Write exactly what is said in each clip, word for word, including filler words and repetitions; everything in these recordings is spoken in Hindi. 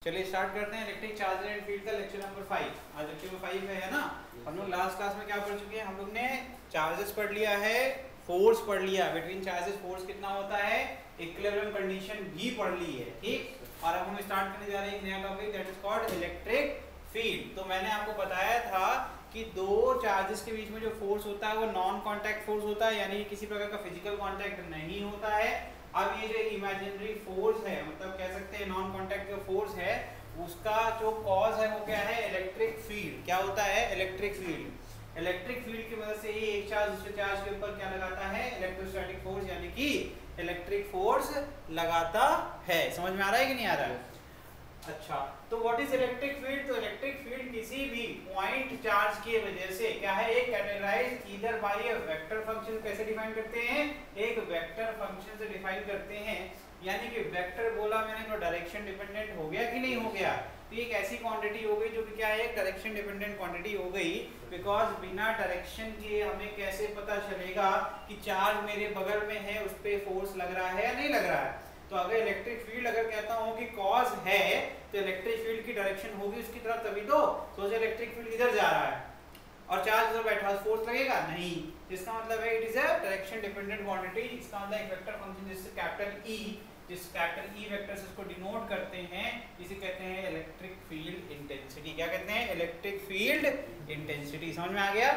चलिए स्टार्ट करते हैं इलेक्ट्रिक चार्ज एंड फील्ड का लेक्चर नंबर फाइव। आज लेक्चर नंबर फाइव है, है ना। हम लोग लास्ट क्लास में क्या पढ़ चुके हैं, हम लोग ने चार्जेस पढ़ लिया है, फोर्स पढ़ लिया, बिटवीन चार्जेस फोर्स कितना होता है, इक्विलिब्रियम कंडीशन भी पढ़ ली है, ठीक। और अब हम स्टार्ट करने जा रहे हैं एक नया topic, that is called electric field. तो मैंने आपको बताया था कि दो चार्जेस के बीच में जो फोर्स होता है वो नॉन कांटेक्ट फोर्स होता है, यानी किसी प्रकार का फिजिकल कांटेक्ट नहीं होता है। अब ये जो इमेजिनरी फोर्स है, मतलब कह सकते हैं नॉन कांटेक्ट जो फोर्स है, उसका जो कॉज है वो क्या है, इलेक्ट्रिक फील्ड। क्या होता है, इलेक्ट्रिक फील्ड। इलेक्ट्रिक फील्ड की मदद से ही एक चार्ज दूसरे चार्ज के ऊपर क्या लगाता है, इलेक्ट्रोस्टैटिक फोर्स, यानी कि इलेक्ट्रिक फोर्स लगाता है। समझ में आ रहा है कि नहीं आ रहा है? अच्छा, तो व्हाट इज इलेक्ट्रिक फील्ड? तो इलेक्ट्रिक फील्ड किसी भी पॉइंट चार्ज की वजह से क्या है, एक categorised either by a vector function. कैसे डिफाइन करते हैं, एक वेक्टर फंक्शन से डिफाइन करते हैं। यानी कि वेक्टर बोला मैंने तो डायरेक्शन डिपेंडेंट हो गया कि नहीं हो गया। तो एक ऐसी क्वांटिटी हो गई जो कि क्या है, एक डायरेक्शन डिपेंडेंट क्वांटिटी हो गई। बिकॉज बिना डायरेक्शन के हमें कैसे पता चलेगा कि चार्ज मेरे बगल में है, उस पर फोर्स लग रहा है या नहीं लग रहा है। तो अगर इलेक्ट्रिक फील्ड अगर कहता हूं कि कॉज है, तो इलेक्ट्रिक फील्ड की डायरेक्शन होगी उसकी तरफ, तभी तो सोचो इलेक्ट्रिक फील्ड इधर जा रहा है और चार्ज इधर बैठा, फोर्स लगेगा नहीं। इसका मतलब है it is a direction dependent quantity. इसका मतलब एक वेक्टर फंक्शन जिससे कैपिटल ई, जिस कैपिटल ई वेक्टर से इसको डिनोट करते हैं, इसे कहते हैं इलेक्ट्रिक फील्ड इंटेंसिटी। क्या कहते हैं, इलेक्ट्रिक फील्ड इंटेंसिटी। समझ में आ गया?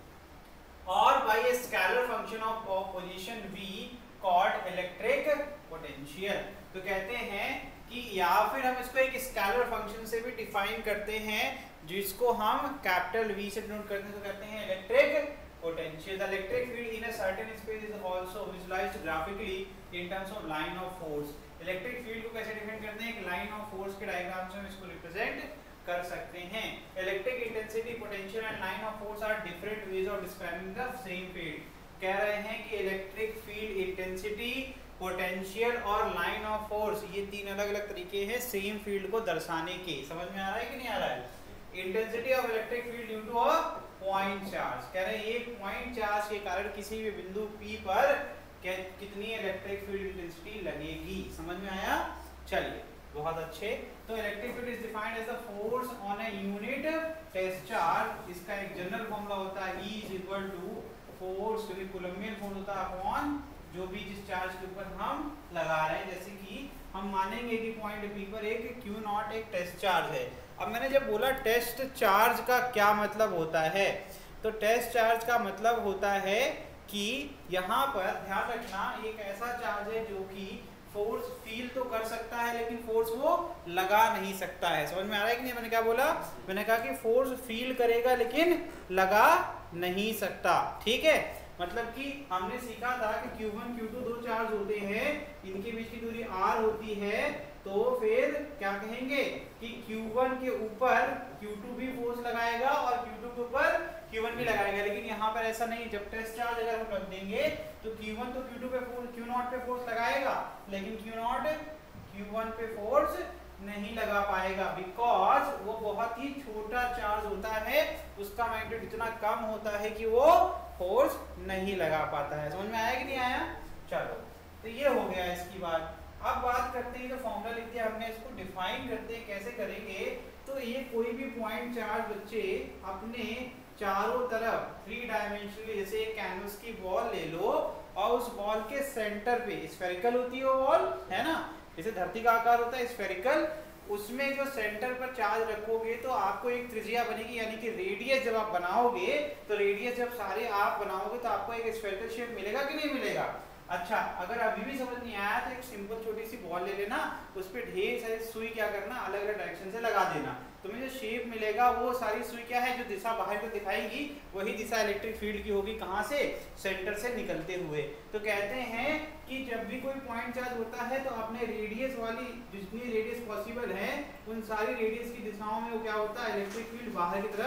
और by a scalar function of position v called electric potential. तो कहते हैं कि या फिर हम इसको एक स्केलर फंक्शन से भी डिफाइन करते हैं, जिसको हम कैपिटल V से डिनोट करते हैं, तो कहते हैं electric potential. The electric field in a certain space is also visualised graphically in terms of line of force. Electric field को कैसे डिफाइन करते हैं, एक लाइन ऑफ फोर्स के डायग्राम से हम इसको रिप्रेजेंट कर सकते हैं। Electric intensity, potential and line of force are different ways of describing the same field. कह रहे हैं कि इलेक्ट्रिक फील्ड इंटेंसिटी, पोटेंशियल और लाइन ऑफ फोर्स, ये तीन अलग अलग तरीके हैं सेम फील्ड को दर्शाने के। समझ में आ रहा है कि नहीं आ रहा है? Intensity of electric field due to a point charge. कह रहे हैं एक पॉइंट चार्ज के कारण किसी भी बिंदु P पर कितनी इलेक्ट्रिक फील्ड इंटेंसिटी लगेगी। समझ में आया? चलिए, बहुत अच्छे। तो electric field is defined as the force on a unit test charge. इसका एक जनरल फॉर्मूला होता है E is equal to force, जो कि कूलम्बियन फोर्स होता है अपॉन जो भी जिस चार्ज के ऊपर हम लगा रहे हैं। जैसे कि हम मानेंगे कि पॉइंट P पर एक Q नॉट एक टेस्ट चार्ज है। अब मैंने जब बोला टेस्ट चार्ज का क्या मतलब होता है, तो टेस्ट चार्ज का मतलब होता है कि यहाँ पर ध्यान रखना, एक ऐसा चार्ज है जो कि फोर्स फील तो कर सकता है लेकिन फोर्स वो लगा नहीं सकता है। समझ में आ रहा है कि नहीं? मैंने क्या बोला, मैंने कहा कि फोर्स फील करेगा लेकिन लगा नहीं सकता, ठीक है। मतलब कि हमने सीखा था कि क्यू वन क्यू टू दो चार्ज होते हैं, इनके बीच की दूरी r होती है, तो फिर क्या कहेंगे कि क्यू वन के ऊपर क्यू टू भी फोर्स लगाएगा और क्यू टू के ऊपर क्यू वन भी लगाएगा। लेकिन यहाँ पर ऐसा नहीं, जब टेस्ट चार्ज अगर हम रख देंगे तो क्यू वन तो क्यू टू पे फोर्स, क्यू नॉट पे फोर्स लगाएगा, लेकिन क्यू नॉट क्यू वन पे फोर्स नहीं लगा पाएगा, बिकॉज वो बहुत ही छोटा चार्ज होता है, उसका मैग्नीट्यूड इतना कम होता है कि वो फोर्स नहीं लगा पाता है। समझ में आया कि नहीं आया? चलो, तो ये हो गया इसकी बात। अब बात करते हैं, जो फॉर्मूला लिख दिया हमने, इसको डिफाइन करते हैं। कैसे करेंगे, तो ये कोई भी पॉइंट चार्ज बच्चे अपने चारों तरफ थ्री डायमेंशनली, जैसे एक कैनवस की बॉल ले लो और उस बॉल के सेंटर पे, स्फेरिकल होती है वो बॉल, है ना, जैसे धरती का आकार होता है स्फेरिकल, उसमें जो सेंटर पर चार्ज रखोगे तो आपको एक त्रिज्या बनेगी, यानी कि रेडियस जब आप बनाओगे तो रेडियस जब सारे आप बनाओगे तो आपको एक स्फेरिकल शेप मिलेगा कि नहीं मिलेगा? अच्छा, अगर अभी भी समझ नहीं आया तो एक सिंपल छोटी सी बॉल ले लेना, उस पर ढेर सारी सुई क्या करना, अलग अलग डायरेक्शन से लगा देना। तुम्हें जो शेप मिलेगा वो सारी सुई क्या है, जो दिशा बाहर को दिखाएगी वही दिशा इलेक्ट्रिक फील्ड की होगी। कहाँ से? सेंटर से निकलते हुए। तो कहते हैं कि जब भी कोई पॉइंट चार्ज होता है तो अपने रेडियस वाली जितनी रेडियस पॉसिबल है उन सारी रेडियस की दिशाओं में वो क्या होता है, इलेक्ट्रिक फील्ड बाहर की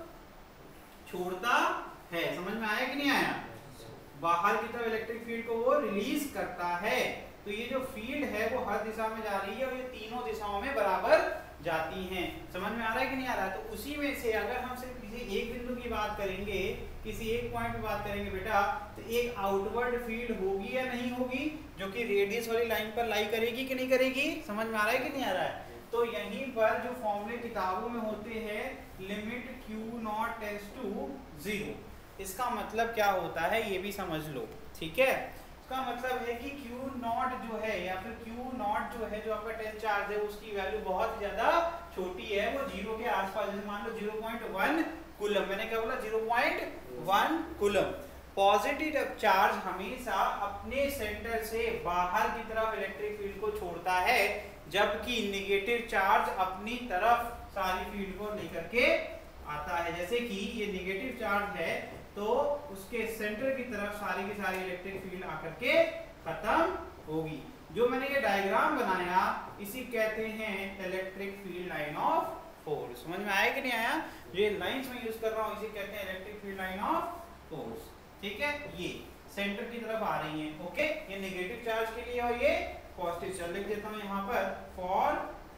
तरफ छोड़ता है। समझ में आया कि नहीं आया? बाहर की तरफ इलेक्ट्रिक फील्ड को वो रिलीज करता है। तो ये जो फील्ड है वो हर दिशा में जा रही है और ये तीनों दिशाओं में बराबर जाती हैं। समझ में आ रहा है कि नहीं आ रहा है? तो उसी में से अगर हम सिर्फ किसी एक बिंदु की बात करेंगे, किसी एक पॉइंट की बात करेंगे बेटा, तो एक आउटवर्ड फील्ड होगी या नहीं होगी, जो कि रेडियस वाली लाइन पर लाई करेगी कि नहीं करेगी? समझ में आ रहा है कि नहीं आ रहा है? तो यहीं पर जो फॉर्मूले किताबों में होते हैं limit Q naught tends to zero, इसका मतलब क्या होता है ये भी समझ लो, ठीक है। इसका मतलब है कि Q नॉट जो है या फिर Q नॉट जो है जो आपका टेस्ट चार्ज है उसकी वैल्यू बहुत ज्यादा छोटी है, वो जीरो के आसपास, जैसे मान लो ज़ीरो पॉइंट वन कूलम, मैंने क्या बोला zero point one coulomb. Positive charge हमेशा अपने सेंटर से बाहर की तरफ इलेक्ट्रिक फील्ड को छोड़ता है, जबकि नेगेटिव चार्ज अपनी तरफ सारी फील्ड को लेकर के आता है। जैसे कि ये नेगेटिव चार्ज है तो उसके सेंटर की तरफ सारी की सारी इलेक्ट्रिक फील्ड आकर के खत्म होगी। जो मैंने ये डायग्राम बनाया इसी कहते हैं electric field line of force. समझ में आया कि नहीं आया? ये लाइंस में यूज कर रहा हूँ इसी कहते हैं electric field line of force, ठीक है। ये सेंटर की तरफ आ रही है, ओके। ये नेगेटिव चार्ज के लिए और ये पॉजिटिव चार्ज, लिख देता हूँ यहाँ पर फॉर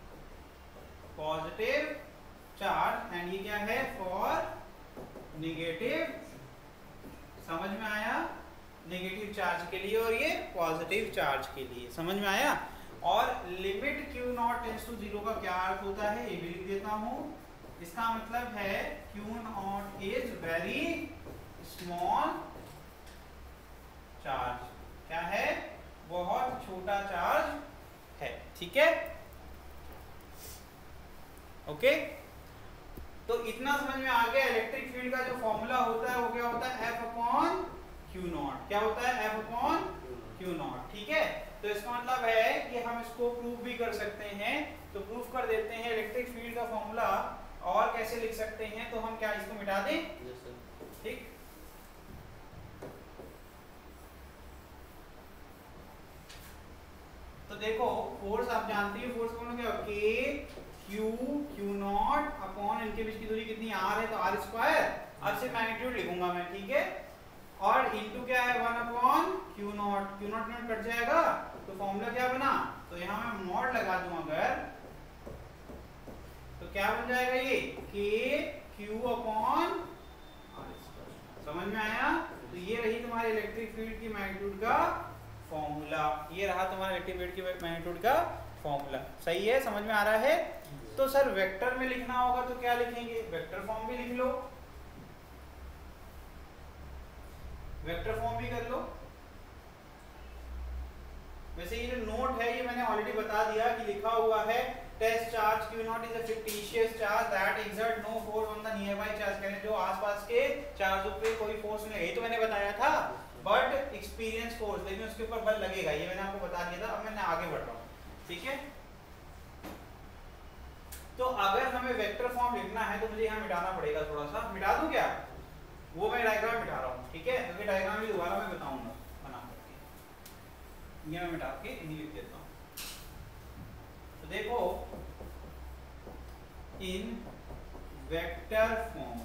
पॉजिटिव चार्ज एंड ये क्या है फॉर नेगेटिव, समझ में आया, नेगेटिव चार्ज के लिए और ये पॉजिटिव चार्ज के लिए, समझ में आया। और limit Q naught tends to zero का क्या अर्थ होता है ये भी लिख देता हूं। इसका मतलब है Q naught is very small charge, क्या है, बहुत छोटा चार्ज है, ठीक है, ओके। तो इतना समझ में आ गया। इलेक्ट्रिक फील्ड का जो फॉर्मूला होता है वो क्या होता है एफ अपॉन क्यू नॉट, क्या होता है एफ अपॉन क्यू नॉट, ठीक है। तो इसका मतलब है कि हम इसको प्रूफ भी कर सकते हैं, तो प्रूफ कर देते हैं इलेक्ट्रिक फील्ड का फॉर्मूला। और कैसे लिख सकते हैं, तो हम क्या इसको मिटा दें, ठीक। तो देखो फोर्स आप जानती हो, फोर्स का मतलब क्या है के क्यू क्यू नॉट अपॉन इनके बीच की दूरी कितनी आर है तो आर स्क्वायर, अब से मैग्नीट्यूड लिखूंगा मैं, ठीक है। और इनटू क्या है one upon Q naught, Q naught naught कट जाएगा तो फॉर्मूला क्या बना, तो यहाँ मैं मॉड लगा दूं अगर तो क्या बन जाएगा ये के क्यू अपॉन आर स्क्वायर, समझ में आया। तो ये रही तुम्हारी इलेक्ट्रिक फील्ड की मैग्नीट्यूड का फॉर्मूला, ये रहा तुम्हारा इलेक्ट्रिक फील्ड की मैग्नीट्यूड का फॉर्मूला, सही है, समझ में आ रहा है। तो सर वेक्टर में लिखना होगा तो क्या लिखेंगे, वेक्टर फॉर्म भी लिख लो, वेक्टर फॉर्म भी कर लो। वैसे ये जो नोट है ये मैंने ऑलरेडी बता दिया कि लिखा हुआ है test charge Q naught is a fictitious charge that exert no force on the nearby charge, कहने जो आसपास के चार्जों पे कोई फोर्स नहीं, ये तो मैंने बताया था, बट एक्सपीरियंस फोर्स, लेकिन उसके ऊपर बल लगेगा, ये मैंने आपको बता दिया था। अब मैं आगे बढ़ रहा हूँ, ठीक है। तो अगर हमें वेक्टर फॉर्म लिखना है तो मुझे यहाँ मिटाना पड़ेगा, थोड़ा सा मिटा दूं क्या, वो मैं डायग्राम मिटा रहा हूँ, ठीक है, क्योंकि डायग्राम भी दोबारा मैं बताऊंगा बना करके, ये मैं मिटा के इन्हीं लिख देता हूँ। तो देखो इन वेक्टर फॉर्म,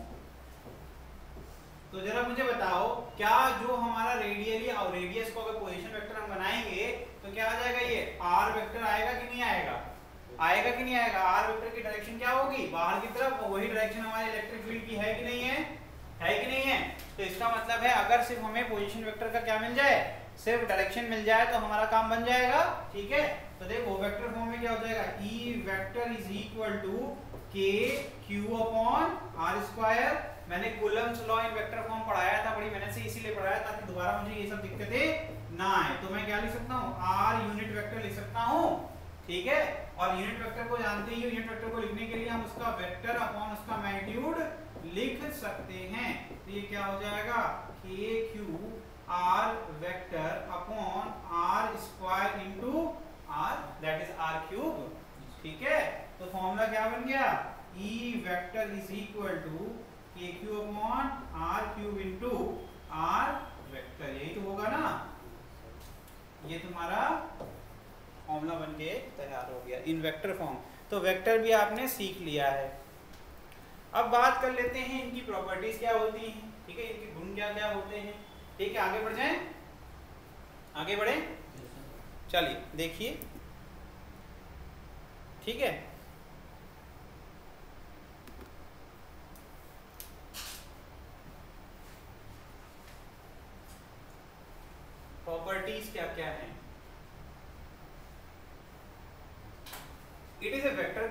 तो जरा मुझे बताओ क्या जो हमारा रेडियली और रेडियस को अगर पोजीशन वेक्टर हम बनाएंगे तो क्या आ जाएगा, ये आर वेक्टर आएगा कि नहीं आएगा, आएगा कि नहीं आएगा। आर वेक्टर की डायरेक्शन क्या होगी, बाहर की तरफ, और वही डायरेक्शन हमारे इलेक्ट्रिक फील्ड की है कि नहीं है, है कि नहीं है। तो इसका मतलब है अगर सिर्फ हमें पोजीशन वेक्टर का क्या मिल जाए, सिर्फ डायरेक्शन मिल जाए तो हमारा काम बन जाएगा, ठीक है। तो देखो वेक्टर फॉर्म में क्या हो जाएगा, E vector is equal to K Q upon are square. मैंने coulomb's law in vector form पढ़ाया था, बड़ी मेहनत से इसीलिए पढ़ाया ताकि दोबारा मुझे ये सब दिक्कतें ना आए। तो मैं क्या लिख सकता हूँ, आर यूनिट वेक्टर लिख सकता हूँ, ठीक है। और यूनिट वेक्टर को जानते ही, यूनिट वेक्टर को लिखने के लिए हम उसका वेक्टर अपॉन उसका मैग्नीट्यूड लिख सकते हैं। तो ये क्या हो जाएगा, K Q R vector upon are square into R, that is R cube, ठीक है। तो फॉर्मूला क्या बन गया, E vector is equal to K Q upon R cube into R vector, यही तो होगा ना। ये तुम्हारा फॉर्मूला बन के तैयार हो गया इन वेक्टर फॉर्म। तो वेक्टर भी आपने सीख लिया है। अब बात कर लेते हैं इनकी प्रॉपर्टीज क्या होती हैं, ठीक है, इनके गुण क्या क्या होते हैं, ठीक है। आगे बढ़ जाएं, आगे बढ़े, चलिए देखिए, ठीक है। प्रॉपर्टीज क्या क्या हैं, it is a vector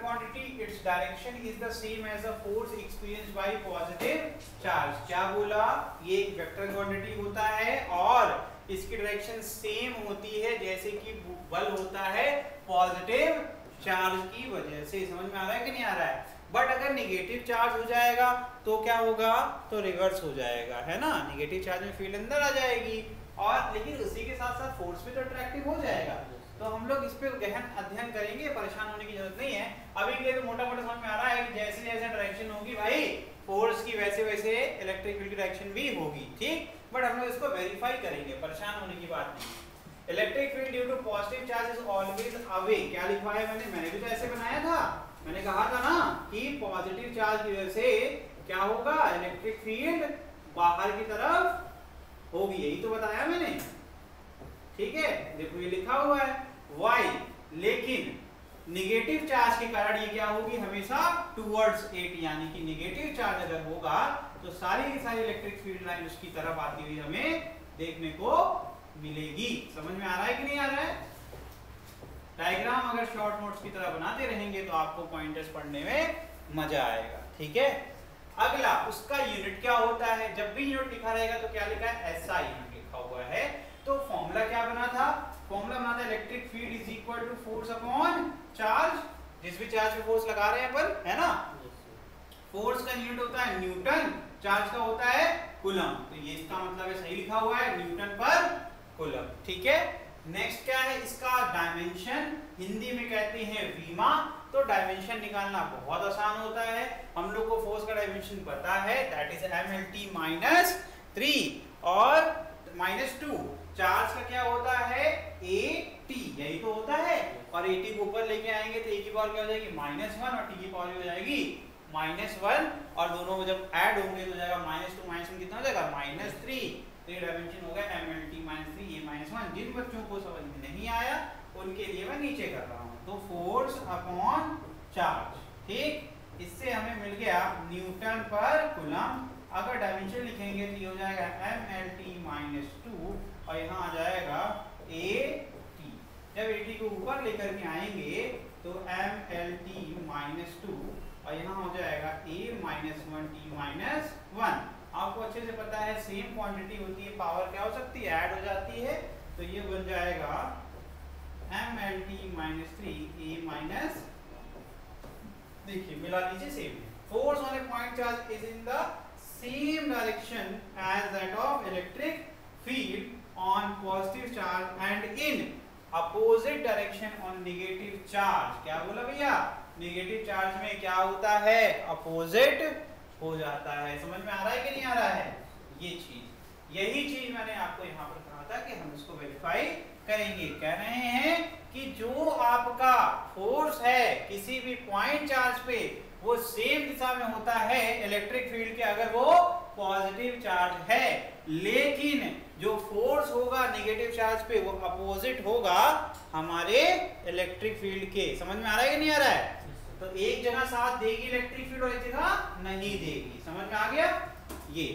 direction is the same as the force experienced by positive charge. क्या बोला? ये एक वेक्टर क्वांटिटी होता है और इसकी डायरेक्शन सेम होती है जैसे कि बल होता है पॉजिटिव चार्ज की वजह से। समझ में आ रहा है कि नहीं आ रहा है? बट अगर नेगेटिव चार्ज हो जाएगा तो क्या होगा? तो रिवर्स हो जाएगा, है ना। नेगेटिव चार्ज में फील्ड अंदर आ जाएगी और लेकिन उसी के साथ साथ फोर्स भी तो अट्रैक्टिव हो जाएगा। तो हम लोग इस पे गहन अध्ययन करेंगे, परेशान होने की जरूरत नहीं है। अभी के लिए तो मोटा मोटा समझ में आ रहा है कि जैसे जैसे डायरेक्शन होगी भाई फोर्स की, वैसे वैसे इलेक्ट्रिक फील्ड की डायरेक्शन भी होगी, ठीक। बट हम लोग इसको वेरीफाई करेंगे, परेशान होने की बात नहीं। Electric field due to positive charge is always away. क्या लिखा है मैंने? मैंने भी तो ऐसे बनाया था। मैंने कहा था ना कि पॉजिटिव चार्ज की वजह से क्या होगा? इलेक्ट्रिक फील्ड बाहर की तरफ होगी, यही तो बताया मैंने, ठीक है। देखो ये लिखा हुआ है वाई, लेकिन नेगेटिव चार्ज के कारण ये क्या होगी? हमेशा टुवर्ड्स इट, यानी कि नेगेटिव चार्ज अगर होगा तो सारी की सारी इलेक्ट्रिक फील्ड लाइन उसकी तरफ आती हुई हमें देखने को मिलेगी। समझ में आ रहा है कि नहीं आ रहा है? डायग्राम अगर शॉर्ट नोट्स की तरह बनाते रहेंगे तो आपको पॉइंटर्स पढ़ने में मजा आएगा, ठीक है। अगला उसका यूनिट क्या होता है? जब भी यूनिट लिखा रहेगा तो क्या लिखा है? ऐसा यूनिट लिखा हुआ है। तो फॉर्मूला क्या बना था? फॉर्मूला बना था electric field is equal to force upon charge. जिस भी चार्ज पे फोर्स लगा रहे हैं अपन, है ना, फोर्स का यूनिट होता है न्यूटन, चार्ज का होता है कूलम। तो ये इसका मतलब है, सही लिखा हुआ है, न्यूटन पर कूलम, ठीक है। नेक्स्ट क्या है? इसका डायमेंशन, हिंदी में कहते हैं वीमा। तो डायमेंशन निकालना बहुत आसान होता है। हम लोग को फोर्स का डायमेंशन पता है, that is M L T minus three और माइनस टू। चार्ज का क्या होता है? ए टी, यही तो होता है। और ए टी को ऊपर लेके आएंगे तो ए की पावर क्या हो जाएगी? माइनस वन, और टी की पावर हो जाएगी माइनस वन, और दोनों जब ऐड होंगे तो जाएगा माइनस टू माइनस वन कितना हो जाएगा? Minus three. थ्री डायमेंशन हो गया M L T minus three, ये माइनस वन। जिन बच्चों को समझ में नहीं आया उनके लिए मैं नीचे कर रहा हूँ। तो फोर्स अपॉन चार्ज, ठीक। इससे हमें मिल गया न्यूटन पर कूलम। अगर डायमेंशन लिखेंगे तो ये हो जाएगा M L T minus two, और यहाँ आ जाएगा ए टी। जब ए टी को ऊपर लेकर के आएंगे तो M L T minus two, और यहाँ हो जाएगा A minus one T minus one. आपको अच्छे से पता है सेम क्वांटिटी होती है, पावर क्या हो सकती है? ऐड हो जाती है। तो ये बन जाएगा M L T minus three A minus, देखिए मिला लीजिए, सेम है। Force on a point charge is in the same direction as that of electric field on positive charge and in opposite direction on negative charge. क्या बोला भैया? नेगेटिव चार्ज में क्या होता है? अपोजिट हो जाता है। समझ में आ रहा है कि नहीं आ रहा है? ये चीज, यही चीज मैंने आपको यहाँ पर कहा था कि हम इसको वेरीफाई करेंगे। कह रहे हैं कि जो आपका फोर्स है किसी भी पॉइंट चार्ज पे, वो सेम दिशा में होता है इलेक्ट्रिक फील्ड के, अगर वो पॉजिटिव चार्ज है। लेकिन जो फोर्स होगा नेगेटिव चार्ज पे वो अपोजिट होगा हमारे इलेक्ट्रिक फील्ड के। समझ में आ रहा है कि नहीं आ रहा है? तो एक जगह साथ देगी इलेक्ट्रिक फील्ड और एक जगह नहीं देगी। समझ में आ गया? ये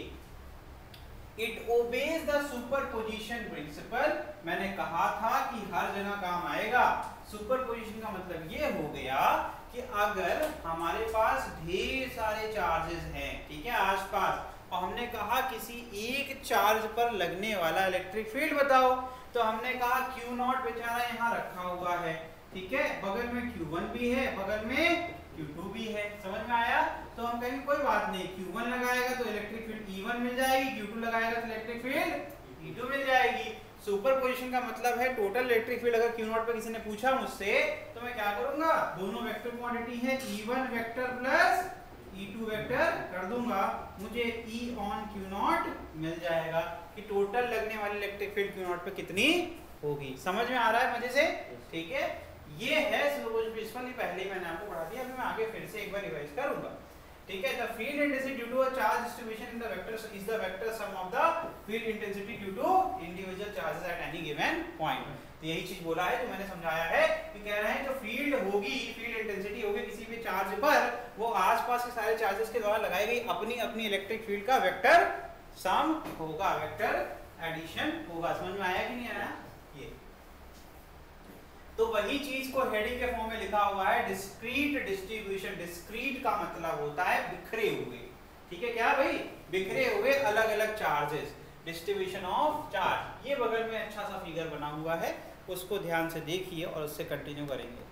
it obeys the superposition principle. मैंने कहा था कि हर जगह काम आएगा। सुपरपोजिशन का मतलब ये हो गया कि अगर हमारे पास ढेर सारे चार्जेस हैं, ठीक है, आसपास, और हमने कहा किसी एक चार्ज पर लगने वाला इलेक्ट्रिक फील्ड बताओ, तो हमने कहा क्यू नॉट बेचारा यहाँ रखा हुआ है, ठीक है, बगल में क्यू वन भी है, बगल में क्यू टू भी है। समझ में आया? तो हम कहेंगे कोई बात नहीं, क्यू वन लगाएगा तो इलेक्ट्रिक फील्ड ई वन मिल जाएगी, क्यू टू लगाएगा तो इलेक्ट्रिक फील्ड ई टू मिल जाएगी। सुपरपोजिशन का मतलब है टोटल इलेक्ट्रिक फील्ड अगर क्यू नॉट पर किसी ने पूछा मुझसे तो मैं क्या करूंगा? दोनों वेक्टर क्वांटिटी है E one vector plus E two vector कर दूंगा, मुझे E ऑन क्यू नॉट मिल जाएगा कि टोटल लगने वाली इलेक्ट्रिक फील्ड क्यू नॉट पे कितनी होगी। समझ में आ रहा है मजे से? ठीक है, ये है सुपरपोजिशन प्रिंसिपल। पहले ही मैंने आपको पढ़ा दिया, अभी मैं आगे फिर से एक बार रिवाइज करूंगा। ठीक है, the field intensity due to a charge distribution in the vector is the vector sum of the field intensity due to individual charges at any given point. तो यही चीज बोला है जो मैंने समझाया है कि कह रहे हैं जो फील्ड होगी, फील्ड इंटेंसिटी होगी किसी भी चार्ज पर, वो आसपास के सारे चार्जेस के द्वारा लगाई गई अपनी अपनी इलेक्ट्रिक फील्ड का वेक्टर सम होगा, वेक्टर एडिशन होगा। समझ में आया कि नहीं आया? ये तो वही चीज को हेडिंग के फॉर्म में लिखा हुआ है डिस्क्रीट डिस्ट्रीब्यूशन। डिस्क्रीट का मतलब होता है बिखरे हुए, ठीक है क्या भाई, बिखरे हुए अलग अलग चार्जेस, डिस्ट्रीब्यूशन ऑफ चार्ज। ये बगल में अच्छा सा फिगर बना हुआ है, उसको ध्यान से देखिए और उससे कंटिन्यू करेंगे।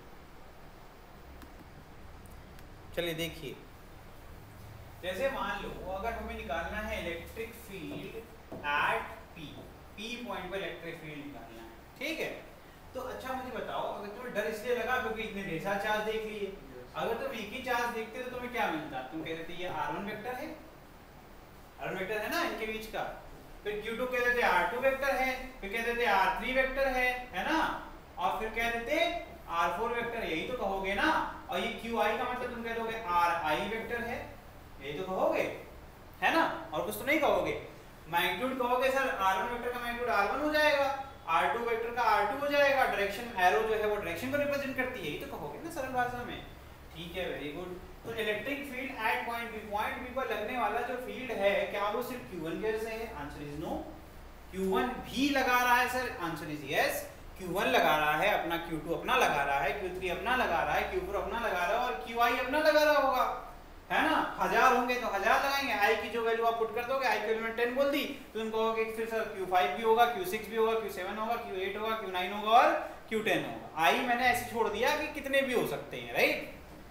चलिए देखिए, जैसे मान लो अगर हमें निकालना है electric field at P, P point पर इलेक्ट्रिक फील्ड निकालना है, ठीक है। तो अच्छा मुझे बताओ, अगर तुम्हें डर इसलिए लगा क्योंकि इतने ढेर सारे चार्ज देख लिए, अगर तुम एक ही चार्ज देखते तो तुम्हें क्या मिलता, तुम कहते थे ये आर वन वेक्टर है, आर वन वेक्टर है ना इनके बीच का, फिर क्यू टू कहते थे आर टू वेक्टर है, फिर कहते थे आर थ्री वेक्टर है, है ना, और फिर कहते थे आर फोर वेक्टर, यही तो कहोगे ना। और ये क्यू आई का मतलब तुम कह दोगे आर आई वेक्टर है, यही तो कहोगे, है ना, और कुछ तो नहीं कहोगे। मैग्नीट्यूड कहोगे सर आर वन वेक्टर का मैग्नीट्यूड आर वन हो जाएगा, आर टू वेक्टर का आर टू हो जाएगा, डायरेक्शन एरो जो है वो डायरेक्शन को रिप्रेजेंट करती है, यही तो कहोगे ना सरल भाषा में, ठीक है, वेरी गुड। तो electric field at point B, point B पर लगने वाला जो फील्ड है क्या वो सिर्फ क्यू वन की वजह से है, answer is no. Q one भी लगा रहा है sir, answer is yes, Q one लगा रहा है अपना, क्यू टू अपना लगा रहा है, क्यू थ्री अपना लगा रहा है, क्यू फोर अपना लगा रहा है, और क्यू आई अपना लगा रहा होगा, है ना। हजार होंगे तो हजार लगाएंगे, आई की जो वैल्यू आप पुट कर दोगे, आई की वैल्यू में टेन बोल दी तो तुम कहोगे फिर सर क्यू फाइव भी होगा, क्यू सिक्स भी होगा, क्यू सेवन होगा, क्यू एट होगा, क्यू नाइन होगा और क्यू टेन होगा। आई मैंने ऐसे छोड़ दिया कि कितने भी हो सकते हैं, राइट।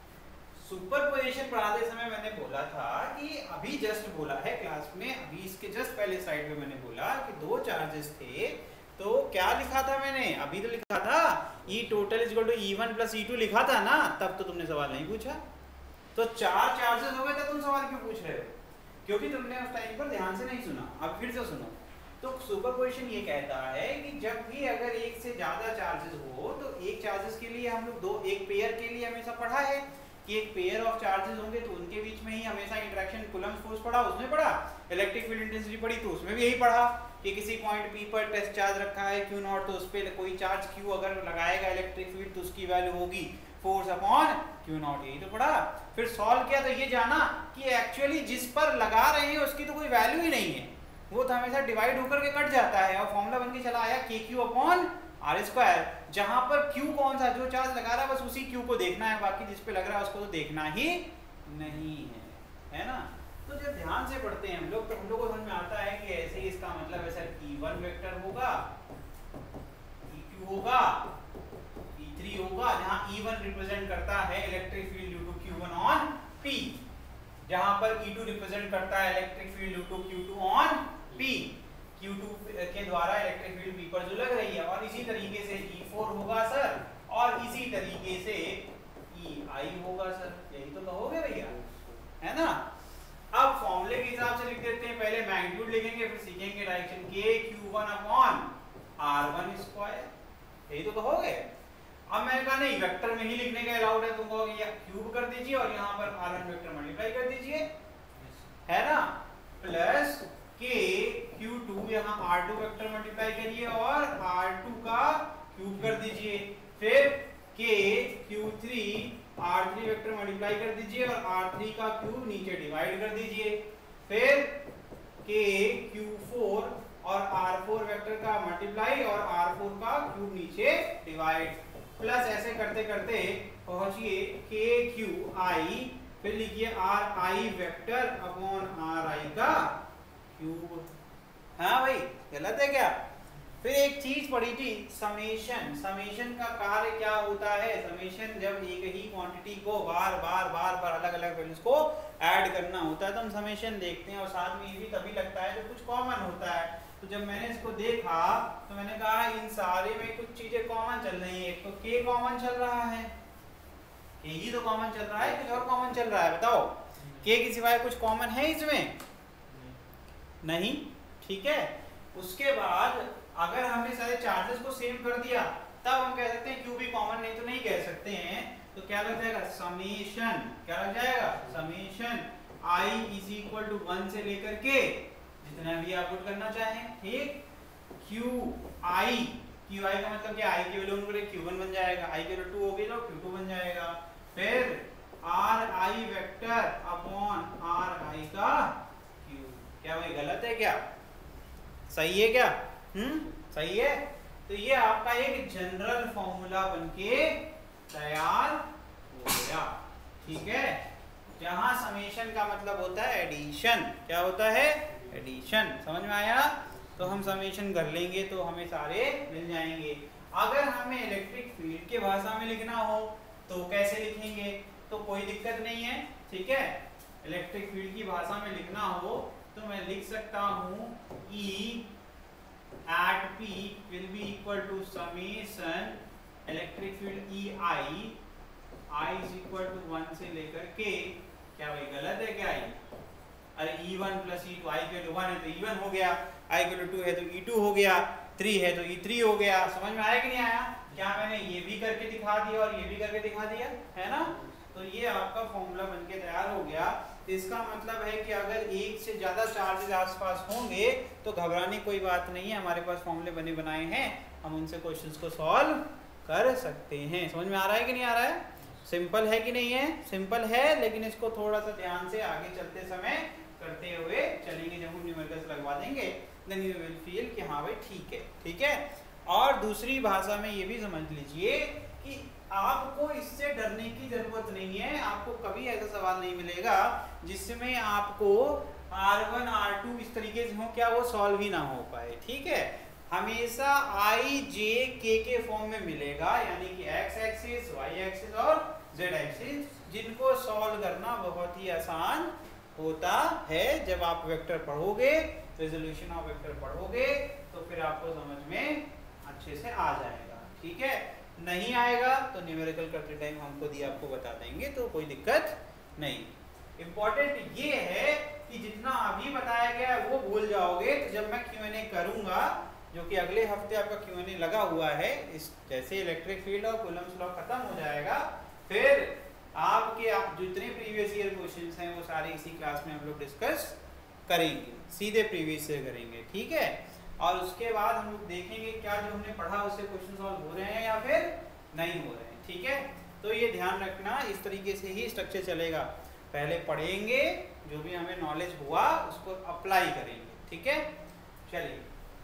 सुपरपोजिशन पढ़ाते समय मैंने बोला था कि अभी जस्ट बोला है क्लास में, अभी इसके जस्ट पहले स्लाइड में मैंने बोला कि दो चार्जेस थे, तो क्या लिखा था मैंने, अभी तो लिखा था E total is equal to E one plus E two लिखा था ना, तब तो तुमने सवाल नहीं पूछा। तो चार चार्जेस हो गए तो तुम सवाल क्यों पूछ रहे हो, क्योंकि तुमने उस टाइम पर ध्यान से नहीं सुना। अब फिर से सुनो, तो सुपरपोजिशन ये कहता है कि जब भी अगर एक से ज्यादा चार्जेस हो तो एक चार्जेस के लिए हम लोग दो, एक पेयर के लिए हमेशा पढ़ा है कि एक पेयर ऑफ चार्जेस होंगे तो उनके बीच में ही हमेशा इंटरेक्शन, कूलम्ब फोर्स पढ़ा, उसमें पढ़ा, इलेक्ट्रिक फील्ड इंटेंसिटी पढ़ी तो उसमें भी यही पढ़ा कि किसी पॉइंट पी पर टेस्ट चार्ज रखा है क्यू नॉट, तो उस पर कोई चार्ज क्यू अगर लगाएगा इलेक्ट्रिक फील्ड तो उसकी वैल्यू होगी फोर्स अपॉन क्यू नॉट, यही तो पढ़ा। फिर सॉल्व किया तो ये जाना कि एक्चुअली जिस पर लगा रहे हैं उसकी तो कोई वैल्यू ही नहीं है, वो तो हमेशा डिवाइड होकर के कट जाता है, और फॉर्मूला बन के चला आया के क्यू अपॉन आर स्क्वायर, जहां पर क्यू कौन सा, जो चार्ज लगा रहा है बस उसी क्यू को देखना है, बाकी जिस पे लग रहा है उसको तो देखना ही नहीं है, है ना। तो जब ध्यान से पढ़ते हैं हम लोग तो हम लोग को समझ में आता है कि ऐसे ही इसका मतलब है सर ई वन वेक्टर होगा, ई टू होगा, ई थ्री होगा, जहां ई वन रिप्रेजेंट करता है electric field due to Q one on P, जहां पर ई टू रिप्रेजेंट करता है electric field due to Q two on P, Q two के द्वारा इलेक्ट्रिक फील्ड पी पर जो लग रही है, और इसी तरीके से ई फोर होगा सर, और इसी तरीके से ई आई होगा सर, यही तो कहोगे भैया, है ना। अब फॉर्मूले के हिसाब से लिख देते हैं, पहले मैग्नीट्यूड लिखेंगे फिर सीखेंगे direction, K Q one upon R one square, यही तो कहोगे। अब मैंने कहा नहीं वेक्टर में ही लिखने का अलाउड है, तुम कहोगे या क्यूब कर दीजिए और यहाँ पर आर वन वेक्टर मल्टीप्लाई कर दीजिए, है ना, प्लस के क्यू टू यहाँ आर टू वेक्टर मल्टीप्लाई करिए और आर टू का क्यूब कर दीजिए, फिर K Q three R three vector multiply कर दीजिए और आर थ्री का क्यूब नीचे डिवाइड कर दीजिए, फिर के क्यू फोर और आर फोर वेक्टर का मल्टीप्लाई और आर फोर का क्यूब नीचे डिवाइड, प्लस ऐसे करते करते पहुंचिए के क्यू आई, फिर लिखिए R I vector upon R I का क्यूब। हाँ भाई गलत है क्या। फिर एक चीज पढ़ी थी समेशन, समेशन का कार्य क्या होता है, समेशन जब एक ही क्वांटिटी को बार बार बार बार अलग अलग वैल्यूज को ऐड करना होता है तो हम समेशन देखते हैं, और साथ में ये भी तभी लगता है जब कुछ कॉमन होता है। तो जब मैंने इसको देखा तो मैंने कहा इन सारे में कुछ चीजें कॉमन चल रही है, एक तो के कॉमन चल रहा है, के ही तो कॉमन चल रहा है, कुछ और कॉमन चल रहा है, बताओ के के सिवाय कुछ कॉमन है इसमें, नहीं, ठीक है। उसके बाद अगर हमने सारे चार्जेस को सेम कर दिया तब हम कह सकते हैं क्यू भी कॉमन, नहीं तो नहीं कह सकते हैं, तो क्या लग जाएगा समेशन, क्या लग जाएगा summation i is equal to one से लेकर के जितना भी आप पुट करना चाहें, ठीक, क्यू आई, क्यू आई का मतलब क्या, आई की वैल्यू क्यू वन बन जाएगा, आई की वैल्यू टू होगी तो क्यू टू बन जाएगा, फिर R I vector upon R I का क्यूब। क्या भाई गलत है क्या, सही है क्या, हम्म सही है। तो ये आपका एक जनरल फॉर्मूला बनके तैयार हो गया, ठीक है। जहां समेशन का मतलब होता है एडिशन, क्या होता है, एडिशन, समझ में आया। तो हम समेशन कर लेंगे तो हमें सारे मिल जाएंगे। अगर हमें इलेक्ट्रिक फील्ड के भाषा में लिखना हो तो कैसे लिखेंगे, तो कोई दिक्कत नहीं है, ठीक है। इलेक्ट्रिक फील्ड की भाषा में लिखना हो तो मैं लिख सकता हूँ E at P will be equal to summation electric field E I, I is equal to one से लेकर के, क्या भाई गलत है क्या ये, अरे E one plus E two, I के टू वन है तो E वन हो गया, I के टू है तो E टू हो गया, थ्री है तो E थ्री हो गया। समझ में आया कि नहीं आया, क्या मैंने ये भी करके दिखा दिया और ये भी करके दिखा दिया है ना। तो ये आपका फॉर्मूला बनके तैयार हो गया। इसका मतलब है कि अगर एक से ज़्यादा चार्जेस आसपास होंगे तो घबराने कोई बात नहीं है, हमारे पास फॉर्मूले बने बनाए हैं, हम उनसे क्वेश्चंस को सॉल्व कर सकते हैं। समझ में आ रहा है कि नहीं आ रहा है, सिंपल है कि नहीं है, सिंपल है, लेकिन इसको थोड़ा सा ध्यान से आगे चलते समय करते हुए चलेंगे। जब हम न्यूमेरिकल्स लगवा देंगे देन यू विल फील कि हाँ भाई ठीक है, ठीक है। और दूसरी भाषा में ये भी समझ लीजिए कि आपको इससे डरने की जरूरत नहीं है। आपको कभी ऐसा सवाल नहीं मिलेगा जिसमें आपको आर वन आर टू इस तरीके से हो, क्या वो सॉल्व ही ना हो पाए, ठीक है। हमेशा आई जे के के फॉर्म में मिलेगा, यानी कि एक्स एक्सिस, वाई एक्सिस और जेड एक्सिस, जिनको सॉल्व करना बहुत ही आसान होता है। जब आप वेक्टर पढ़ोगे, रेजोल्यूशन ऑफ वेक्टर पढ़ोगे, तो फिर आपको समझ में अच्छे से आ जाएगा, ठीक है। नहीं आएगा तो न्यूमेरिकल करते टाइम हमको दिया आपको बता देंगे, तो कोई दिक्कत नहीं। इम्पोर्टेंट ये है कि जितना अभी बताया गया है वो भूल जाओगे तो जब मैं क्यू एन ए करूंगा, जो कि अगले हफ्ते आपका क्यू एन ए लगा हुआ है, इस जैसे इलेक्ट्रिक फील्ड और कूलम्स लॉ खत्म हो जाएगा, फिर आपके आप जितने प्रीवियस ईयर क्वेश्चंस हैं वो सारे इसी क्लास में हम लोग डिस्कस करेंगे, सीधे प्रीवियस ईयर करेंगे, ठीक है। और उसके बाद हम लोग देखेंगे क्या जो हमने पढ़ा उससे क्वेश्चन सॉल्व हो रहे हैं या फिर नहीं हो रहे हैं, ठीक है। तो ये ध्यान रखना, इस तरीके से ही स्ट्रक्चर चलेगा। पहले पढ़ेंगे, जो भी हमें नॉलेज हुआ उसको अप्लाई करेंगे, ठीक है। चलिए,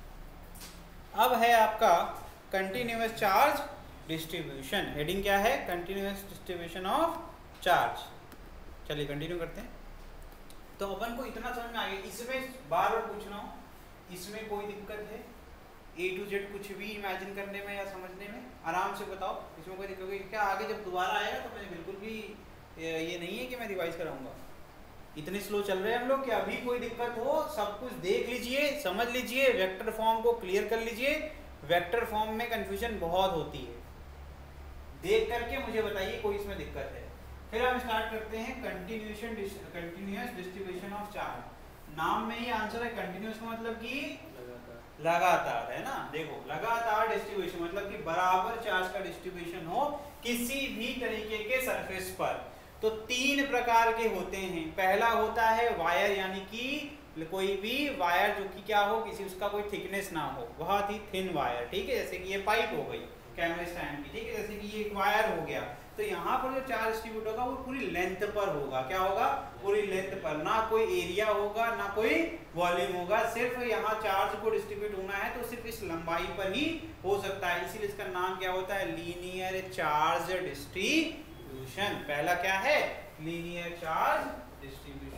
अब है आपका कंटिन्यूअस चार्ज डिस्ट्रीब्यूशन। हेडिंग क्या है, कंटिन्यूअस डिस्ट्रीब्यूशन ऑफ चार्ज। चलिए कंटिन्यू करते हैं। तो अपन को इतना समझ में आ गया। इसमें बार बार पूछ रहा हूँ, इसमें कोई दिक्कत है ए टू जेड कुछ भी इमेजिन करने में या समझने में, आराम से बताओ, इसमें कोई दिक्कत क्या। आगे जब दोबारा आएगा तो मैं बिल्कुल भी ये नहीं है कि मैं रिवाइज कराऊंगा। इतने स्लो चल रहे हैं हम लोग कि अभी कोई दिक्कत हो सब कुछ देख लीजिए, समझ लीजिए, वेक्टर फॉर्म को क्लियर कर लीजिए। वेक्टर फॉर्म में कंफ्यूजन बहुत होती है, देख करके मुझे बताइए कोई इसमें दिक्कत है। फिर हम स्टार्ट करते हैं continuation continuous distribution of charge. नाम में ही आंसर है, कंटिन्यूअस का मतलब कि लगातार, है ना। देखो लगातार डिस्ट्रीब्यूशन मतलब कि बराबर चार्ज का डिस्ट्रीब्यूशन हो किसी भी तरीके के सरफेस पर। तो तीन प्रकार के होते हैं। पहला होता है वायर, यानी कि कोई भी वायर जो कि क्या हो, किसी उसका कोई थिकनेस ना हो, बहुत ही थिन वायर, ठीक है। जैसे कि ये पाइप हो गई कैमरे स्टैंड की, ठीक है। जैसे कि ये एक वायर हो गया, तो यहाँ पर जो चार्ज डिस्ट्रीब्यूट होगा वो पूरी लेंथ पर होगा। क्या होगा, पूरी लेंथ पर, ना कोई एरिया होगा ना कोई वॉल्यूम होगा, सिर्फ यहाँ चार्ज को डिस्ट्रीब्यूट होना है तो सिर्फ इस लंबाई पर ही हो सकता है। इसीलिए इसका नाम क्या होता है, लीनियर चार्ज डिस्ट्रीब्यूशन। पहला क्या है, लीनियर चार्ज डिस्ट्रीब्यूशन।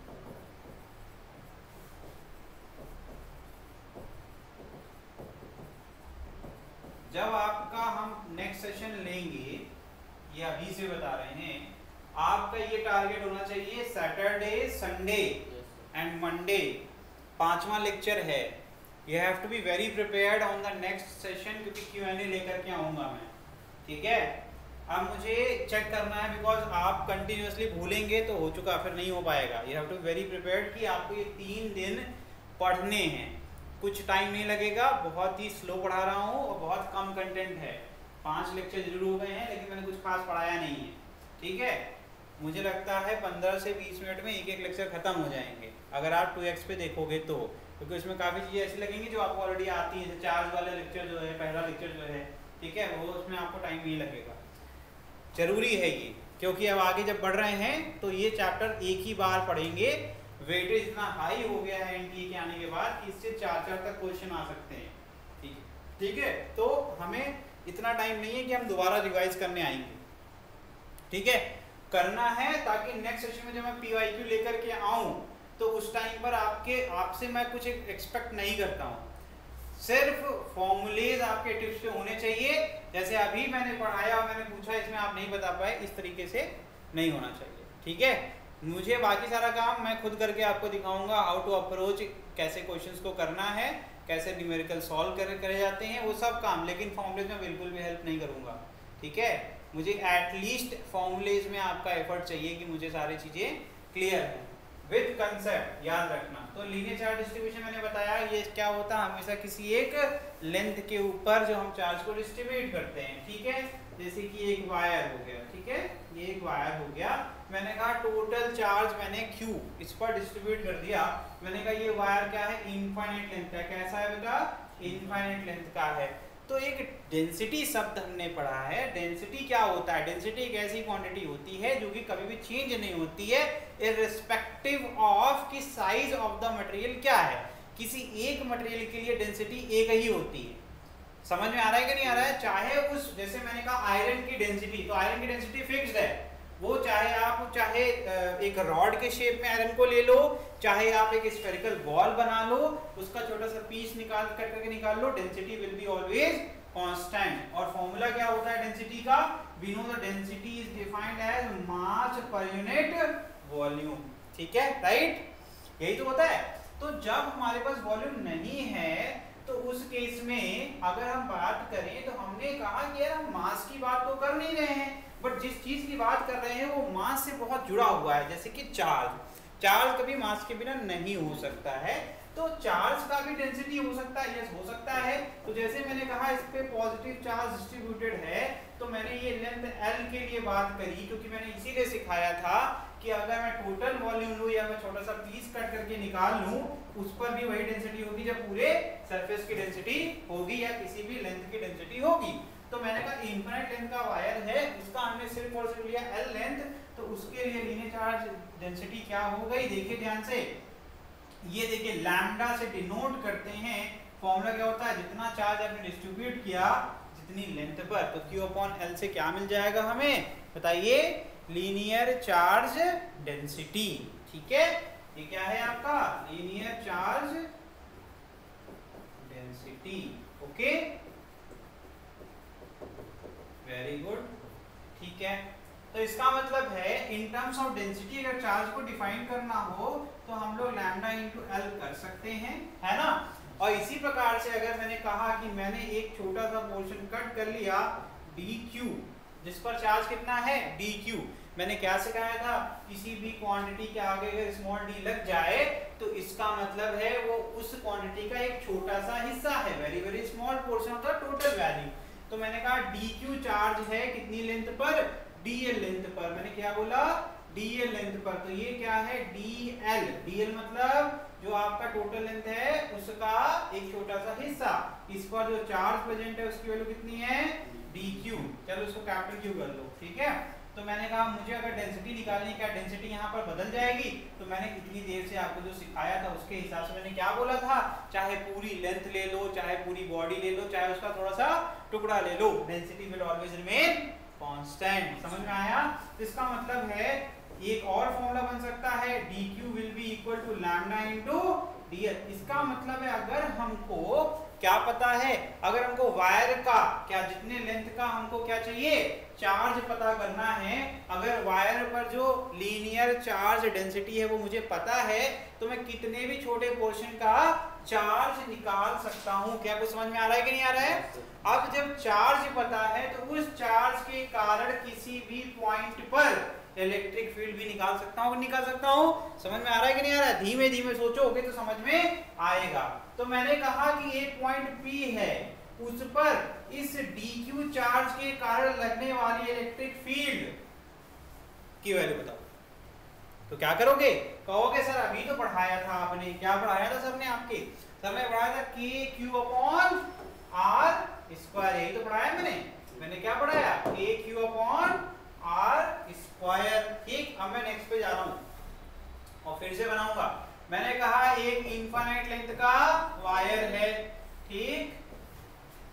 जब आपका हम नेक्स्ट सेशन लेंगे, ये अभी से बता रहे हैं, आपका ये टारगेट होना चाहिए सैटरडे, संडे एंड मंडे, पांचवा लेक्चर है। You have to be very prepared on the next session, क्योंकि क्यू एन ए लेकर के आऊंगा मैं, ठीक है। अब मुझे चेक करना है, बिकॉज आप कंटिन्यूसली भूलेंगे तो हो चुका, फिर नहीं हो पाएगा। You have to be very prepared कि आपको ये तीन दिन पढ़ने हैं, कुछ टाइम नहीं लगेगा, बहुत ही स्लो पढ़ा रहा हूँ और बहुत कम कंटेंट है। पांच लेक्चर जरूर हो गए हैं लेकिन मैंने कुछ खास पढ़ाया नहीं है, ठीक है। मुझे लगता है पंद्रह से बीस मिनट में एक एक लेक्चर खत्म हो जाएंगे अगर आप टू एक्स पे देखोगे तो, क्योंकि उसमें काफ़ी चीज़ें ऐसी लगेंगी जो आपको ऑलरेडी आती हैं। चार्ज वाले लेक्चर जो है, पहला लेक्चर जो है, ठीक है, वो उसमें आपको टाइम नहीं लगेगा। जरूरी है ये, क्योंकि अब आगे जब बढ़ रहे हैं तो ये चैप्टर एक ही बार पढ़ेंगे। वेटेज इतना हाई हो गया है एन टी ए के आने के बाद कि इससे चार चार तक क्वेश्चन आ सकते हैं, ठीक है। ठीक है, तो हमें इतना टाइम नहीं है कि हम दोबारा रिवाइज करने आएंगे, ठीक है, करना है ताकि नेक्स्ट सेशन में जब मैं पीवाईक्यू लेकर के आऊं तो उस टाइम पर आपके आपसे मैं कुछ एक्सपेक्ट नहीं करता हूं, सिर्फ फॉर्मूलेज आपके टिप्स पे होने चाहिए। जैसे अभी मैंने पढ़ाया और मैंने पूछा इसमें आप नहीं बता पाए, इस तरीके से नहीं होना चाहिए, ठीक है। मुझे बाकी सारा काम मैं खुद करके आपको दिखाऊंगा, हाउ टू अप्रोच, कैसे क्वेश्चंस को करना है, कैसे न्यूमेरिकल सॉल्व कर करे जाते हैं, वो सब काम, लेकिन फॉर्मूलेज में बिल्कुल भी हेल्प नहीं करूंगा, ठीक है। मुझे एटलीस्ट फॉर्मूलेज में आपका एफर्ट चाहिए कि मुझे सारी चीजें क्लियर है विद कंसेप्ट, याद रखना। तो लीनियर चार्ज डिस्ट्रीब्यूशन मैंने बताया ये क्या होता है, हमेशा किसी एक लेंथ के ऊपर जो हम चार्ज को डिस्ट्रीब्यूट करते हैं, ठीक है। जैसे कि एक वायर हो गया, ठीक है, ये एक वायर हो गया, मैंने कहा टोटल चार्ज मैंने Q इस पर डिस्ट्रीब्यूट कर दिया, मैंने कहा ये वायर क्या है, इनफाइनाइट लेंथ का, कैसा है बेटा, इनफाइनाइट लेंथ का है। तो एक डेंसिटी शब्द हमने पढ़ा है, डेंसिटी क्या होता है, डेंसिटी एक ऐसी क्वांटिटी होती है जो कि कभी भी चेंज नहीं होती है इररिस्पेक्टिव ऑफ कि साइज ऑफ द मटेरियल क्या है। किसी एक मटेरियल के लिए डेंसिटी एक ही होती है, समझ में आ रहा है कि नहीं आ रहा है। चाहे उस, जैसे मैंने कहा आयरन की डेंसिटी, तो आयरन की डेंसिटी फिक्स्ड है, वो चाहे आप चाहे एक रॉड के शेप में आयरन को ले लो, चाहे आप एक स्फेरिकल बॉल बना लो, उसका छोटा सा पीस निकाल कट करके निकाल लो, density will be always constant. और फॉर्मूला क्या होता है डेंसिटी का, we know the density is defined as mass per unit volume, ठीक है, राइट, यही तो होता है। तो जब हमारे पास वॉल्यूम नहीं है तो उस केस में अगर हम बात करें तो हमने कहा कि यार हम मास की बात तो कर नहीं रहे हैं, बट जिस चीज की बात कर रहे हैं वो मास से बहुत जुड़ा हुआ है, जैसे कि चार्ज, चार्ज कभी मास के बिना नहीं हो सकता है, तो चार्ज का भी डेंसिटी हो सकता है, यस हो सकता है। तो जैसे मैंने कहा इस पे पॉजिटिव चार्ज डिस्ट्रीब्यूटेड है, तो मैंने ये लेंथ L के लिए बात करी, क्योंकि मैंने इसीलिए सिखाया था कि अगर मैं टोटल वॉल्यूम लूं या मैं छोटा सा पीस कट करके निकाल लूं, उस पर भी वही डेंसिटी होगी जब पूरे सरफेस की डेंसिटी होगी या किसी भी लेंथ की डेंसिटी होगी। तो मैंने कहा इनफिनिट लेंथ का वायर है, उसका हमने सिर्फ और सिर्फ लिया L लेंथ, तो उसके लिए लीनियर चार्ज डेंसिटी क्या हो गई, देखिए ध्यान से, ये देखिए लैम्डा से डिनोट करते हैं, फॉर्मूला क्या होता है, जितना चार्ज आपने डिस्ट्रीब्यूट किया जितनी लेंथ पर, तो Q अपॉन L से क्या मिल जाएगा हमें, बताइए, लीनियर चार्ज डेंसिटी, ठीक है। ये क्या है आपका linear charge density, okay, very good, ठीक है। तो इसका मतलब है इन टर्म्स ऑफ डेंसिटी अगर चार्ज को डिफाइन करना हो तो हम लोग लैम्डा इंटू एल कर सकते हैं, है ना। और इसी प्रकार से अगर मैंने कहा कि मैंने एक छोटा सा पोर्शन कट कर लिया डी क्यू, जिस पर चार्ज कितना है डी क्यू, मैंने क्या सिखाया था, किसी भी क्वांटिटी के आगे अगर स्मॉल डी लग जाए तो इसका मतलब है वो उस क्वांटिटी का एक छोटा सा हिस्सा है, very very small portion of the total value. तो मैंने कहा डी क्यू चार्ज है कितनी लेंथ पर, डीएल लेंथ पर, मैंने क्या बोला, डीएल लेंथ पर, तो ये क्या है डीएल, डीएल मतलब जो आपका टोटल लेंथ है उसका एक छोटा सा हिस्सा, इस पर जो चार्ज प्रेजेंट है उसकी वैल्यू कितनी है डीक्यू, चलो इसको कैपिटल क्यू कर लो, ठीक है। तो मैंने कहा मुझे अगर डेंसिटी निकालनी है, क्या डेंसिटी यहाँ पर बदल जाएगी, तो मैंने इतनी देर से आपको जो सिखाया था उसके हिसाब से मैंने क्या बोला था, चाहे पूरी लेंथ ले लो, चाहे पूरी बॉडी ले लो, चाहे उसका थोड़ा सा टुकड़ा ले लो, density will always remain constant, समझ में आया। इसका मतलब है एक और फॉर्मूला बन सकता है dq will be equal to lambda into dl। इसका मतलब है अगर हमको क्या पता है, अगर हमको वायर का क्या जितने लेंथ का हमको क्या चाहिए चार्ज पता करना है, अगर वायर पर जो लीनियर चार्ज डेंसिटी है वो मुझे पता है, तो मैं कितने भी छोटे पोर्शन का चार्ज निकाल सकता हूं। क्या कुछ समझ में आ रहा है कि नहीं आ रहा है। अब जब चार्ज पता है तो उस चार्ज के कारण किसी भी पॉइंट पर इलेक्ट्रिक फील्ड भी निकाल सकता हूं, निकाल सकता हूं। समझ में आ रहा है कि नहीं आ रहा है, धीमे धीमे सोचोगे तो समझ में आएगा। तो मैंने कहा कि एक पॉइंट P है, उस पर इस dq चार्ज के कारण लगने वाली इलेक्ट्रिक फील्ड की वैल्यू बताओ। तो क्या करोगे, कहोगे सर अभी तो पढ़ाया था आपने, क्या पढ़ाया था सर ने आपके, सर ने पढ़ाया था के क्यू अपॉन आर स्क्वायर, यही तो पढ़ाया मैंने मैंने क्या पढ़ाया के क्यू अपॉन आर स्क्वायर। ठीक, अब मैं नेक्स्ट पे जा रहा हूं और फिर से बनाऊंगा। मैंने कहा एक इनफाइनाइट लेंथ का वायर है, ठीक,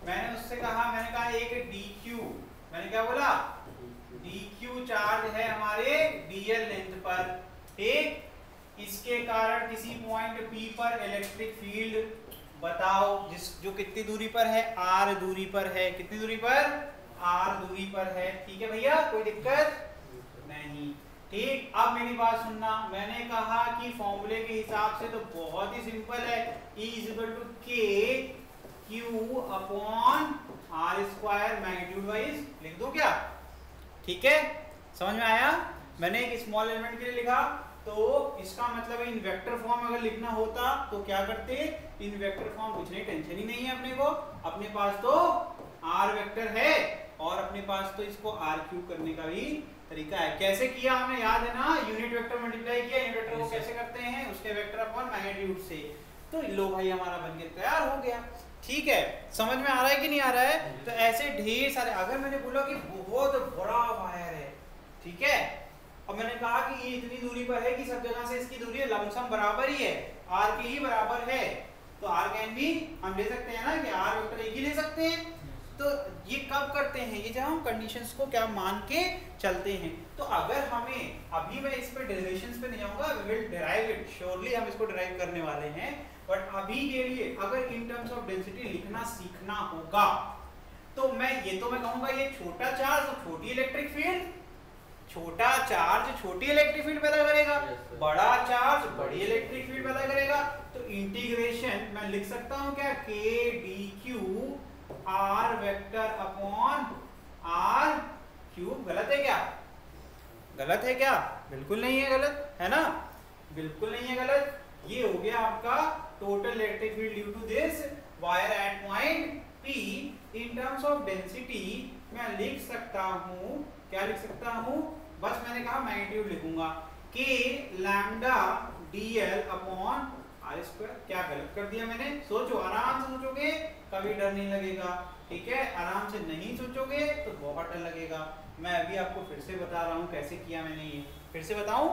मैंने उससे कहा, मैंने कहा एक डी क्यू, मैंने क्या बोला, डी क्यू चार्ज है हमारे डीएल लेंथ पर, ठीक। इसके कारण किसी पॉइंट पी पर इलेक्ट्रिक फील्ड बताओ, जिस जो कितनी दूरी पर है, आर दूरी पर है, कितनी दूरी पर, आर दूरी पर है, ठीक है भैया, कोई दिक्कत नहीं, ठीक। अब मेरी बात सुनना, मैंने कहा कि फॉर्मूले के हिसाब से तो बहुत ही सिंपल है, E is equal to K Q upon are square magnitude wise लिख दूं क्या, ठीक है, समझ में आया। मैंने एक स्मॉल एलिमेंट के लिए लिखा, तो इसका मतलब इन वेक्टर फॉर्म अगर लिखना होता तो क्या करते, इन वेक्टर फॉर्म कुछ नहीं, टेंशन ही नहीं है अपने को, अपने पास तो आर वेक्टर है और अपने पास तो इसको आर क्यूब करने का भी तरीका है। कैसे किया हमने याद है ना, यूनिट वेक्टर मल्टीप्लाई किया, यूनिट वेक्टर को कैसे करते हैं, उसके वेक्टर अपॉन मैग्नीट्यूड से, तो लो भाई हमारा बनके तैयार हो गया, ठीक है। समझ में आ रहा है कि नहीं आ रहा है। तो ऐसे ढेर सारे, अगर मैंने बोला कि बहुत बड़ा वायर है, ठीक है, अब मैंने कहा कि ये इतनी दूरी पर है कि सब जगह से इसकी दूरी लमसम बराबर ही है, आर के ही बराबर है, तो आर कैन भी हम ले सकते हैं ना कि आर वेक्टर एक ही ले सकते हैं। तो ये कब करते हैं, ये जब हम कंडीशंस को क्या मान के चलते हैं। तो अगर हमें, अभी मैं इस पे डेरिवेशंस पे नहीं जाऊंगा, we will derive it surely, हम इसको डिराइव करने वाले हैं, बट अभी के लिए अगर इन टर्म्स ऑफ डेंसिटी लिखना सीखना होगा तो मैं ये तो मैं कहूंगा ये छोटा चार्ज तो छोटी इलेक्ट्रिक फील्ड, छोटा चार्ज छोटी इलेक्ट्रिक फील्ड पैदा करेगा, बड़ा चार्ज बड़ी इलेक्ट्रिक फील्ड पैदा करेगा। तो इंटीग्रेशन मैं लिख सकता हूं क्या, K D Q R vector upon R cube. गलत है क्या, गलत है क्या, बिल्कुल नहीं है गलत, है ना, बिल्कुल नहीं है गलत। ये हो गया आपका total electric field due to this wire at point P। In terms of density मैं लिख सकता हूं, क्या लिख सकता हूं, बस मैंने कहा मैग्नीट्यूड लिखूंगा, K lambda dl upon are square. क्या गलत कर दिया मैंने, सोचो, आराम से सोचोगे कभी डर नहीं लगेगा, ठीक है, आराम से नहीं सोचोगे तो बहुत डर लगेगा। मैं अभी आपको फिर से बता रहा हूं कैसे किया मैंने, ये फिर से बताऊं।